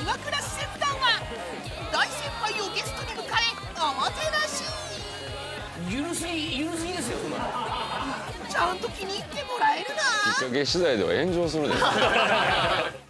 岩倉使節団は大先輩をゲストに迎えおもてなし。 ゆるすぎですよ。 ちゃんと気に入ってもらえるな。 きっかけ次第では炎上するで。